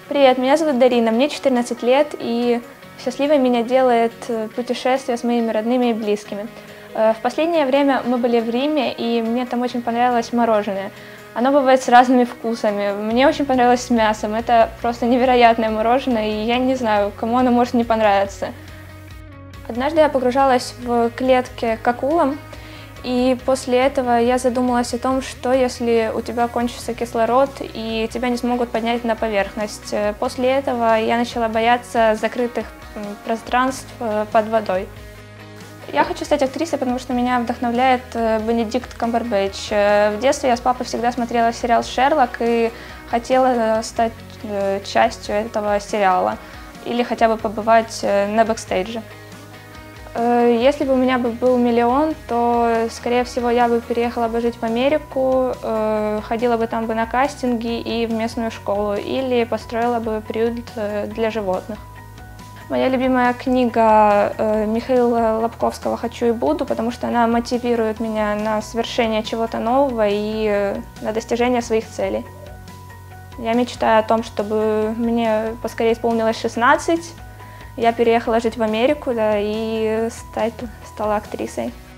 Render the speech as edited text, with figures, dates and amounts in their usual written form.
Привет, меня зовут Дарина, мне 14 лет, и счастливой меня делает путешествие с моими родными и близкими. В последнее время мы были в Риме, и мне там очень понравилось мороженое. Оно бывает с разными вкусами. Мне очень понравилось с мясом. Это просто невероятное мороженое, и я не знаю, кому оно может не понравиться. Однажды я погружалась в клетки к акулам, и после этого я задумалась о том, что если у тебя кончится кислород и тебя не смогут поднять на поверхность. После этого я начала бояться закрытых пространств под водой. Я хочу стать актрисой, потому что меня вдохновляет Бенедикт Камбербэтч. В детстве я с папой всегда смотрела сериал «Шерлок» и хотела стать частью этого сериала или хотя бы побывать на бэкстейдже. Если бы у меня был миллион, то, скорее всего, я бы переехала бы жить в Америку, ходила бы там бы на кастинги и в местную школу, или построила бы приют для животных. Моя любимая книга Михаила Лобковского «Хочу и буду», потому что она мотивирует меня на совершение чего-то нового и на достижение своих целей. Я мечтаю о том, чтобы мне поскорее исполнилось 16, я переехала жить в Америку, да, и стала актрисой.